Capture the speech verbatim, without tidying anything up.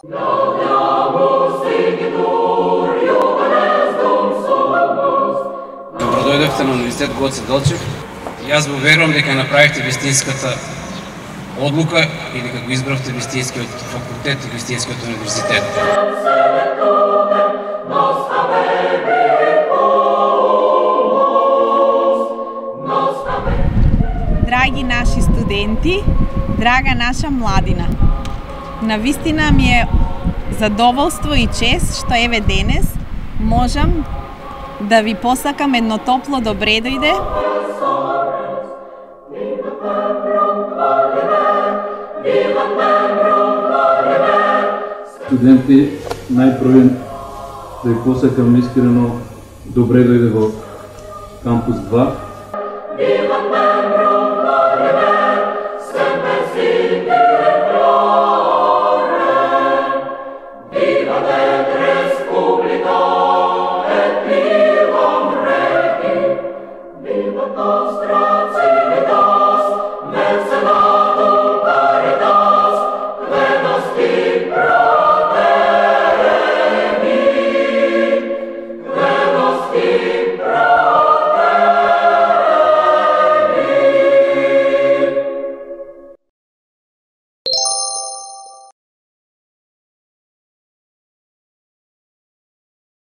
Добродојдовте на Универзитет Гоце Делчев. Јас го верувам дека направивте вистинската одлука и дека го избравте вистинскиот факултет и вистинскиот универзитет. Драги наши студенти, драга наша младина, навистина ми е задоволство и чест што еве денес можам да ви посакам едно топло добре дојде. Студенти, најпрвен да ви посакам искрено добре дојде во кампус два.